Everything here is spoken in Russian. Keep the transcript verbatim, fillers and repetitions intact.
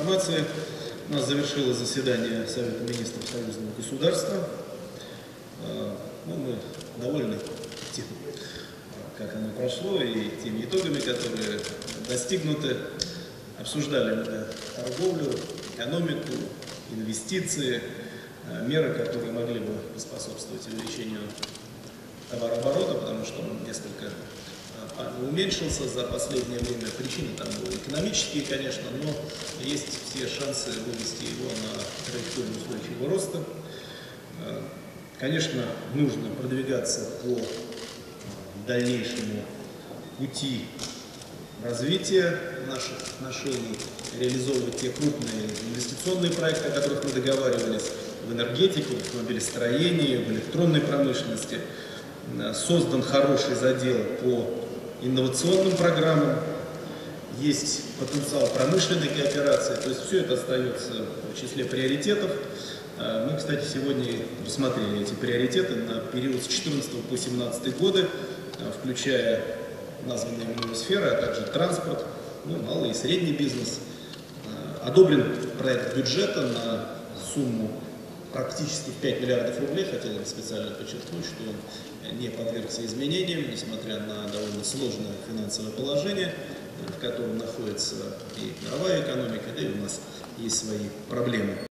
информации. У нас завершилось заседание Совета министров союзного государства. Ну, мы довольны тем, как оно прошло, и теми итогами, которые достигнуты. Обсуждали мы торговлю, экономику, инвестиции, меры, которые могли бы поспособствовать увеличению товарооборота, потому что он несколько уменьшился за последнее время. Причины там были экономические, конечно, но есть все шансы вывести его на траекторию устойчивого роста. Конечно, нужно продвигаться по дальнейшему пути развития наших отношений, реализовывать те крупные инвестиционные проекты, о которых мы договаривались, в энергетике, в автомобилестроении, в электронной промышленности. Создан хороший задел по инновационным программам, есть потенциал промышленной кооперации, то есть все это остается в числе приоритетов. Мы, кстати, сегодня рассмотрели эти приоритеты на период с две тысячи четырнадцатого по две тысячи семнадцатый годы, включая названные мной сферы, а также транспорт, ну, малый и средний бизнес. Одобрен проект бюджета на сумму практически в пять миллиардов рублей. Хотел бы специально подчеркнуть, что он не подвергся изменениям, несмотря на довольно сложное финансовое положение, в котором находится и мировая экономика, да и у нас есть свои проблемы.